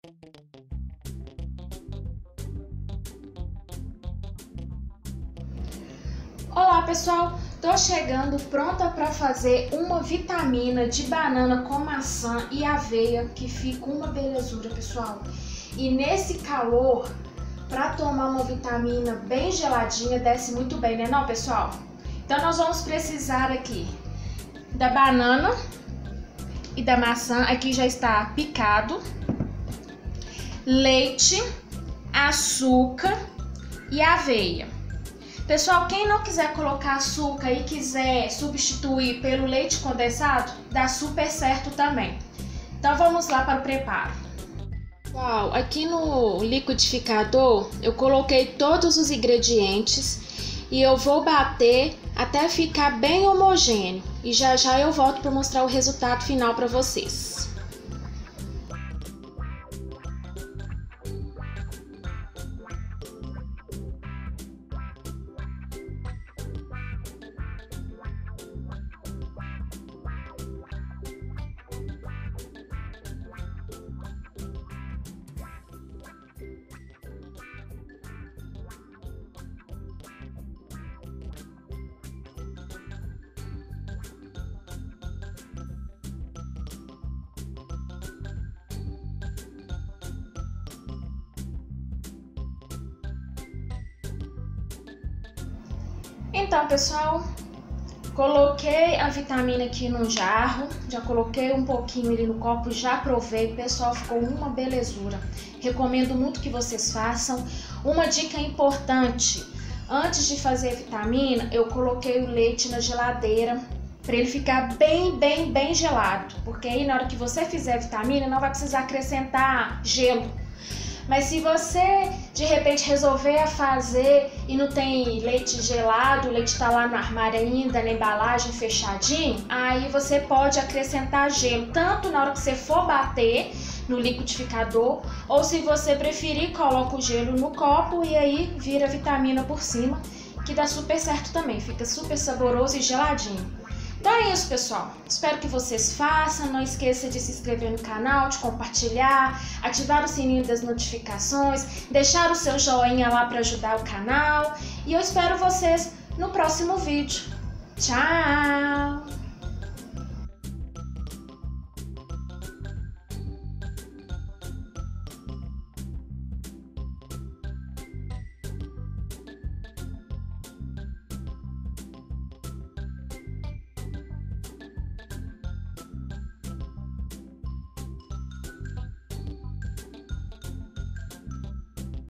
Olá pessoal, tô chegando pronta para fazer uma vitamina de banana com maçã e aveia que fica uma belezura, pessoal. E nesse calor, para tomar uma vitamina bem geladinha desce muito bem, né não, pessoal? Então nós vamos precisar aqui da banana e da maçã, aqui já está picado, leite, açúcar e aveia. Pessoal, quem não quiser colocar açúcar e quiser substituir pelo leite condensado, dá super certo também. Então vamos lá para o preparo. Pessoal, aqui no liquidificador eu coloquei todos os ingredientes e eu vou bater até ficar bem homogêneo. E já já eu volto para mostrar o resultado final para vocês. Então, pessoal, coloquei a vitamina aqui num jarro, já coloquei um pouquinho ali no copo, já provei, pessoal, ficou uma belezura. Recomendo muito que vocês façam. Uma dica importante, antes de fazer a vitamina, eu coloquei o leite na geladeira para ele ficar bem gelado, porque aí na hora que você fizer a vitamina não vai precisar acrescentar gelo. Mas se você de repente resolver fazer e não tem leite gelado, o leite está lá no armário ainda, na embalagem fechadinho, aí você pode acrescentar gelo, tanto na hora que você for bater no liquidificador, ou se você preferir, coloca o gelo no copo e aí vira vitamina por cima, que dá super certo também, fica super saboroso e geladinho. Então é isso, pessoal. Espero que vocês façam. Não esqueça de se inscrever no canal, de compartilhar, ativar o sininho das notificações, deixar o seu joinha lá para ajudar o canal. E eu espero vocês no próximo vídeo. Tchau!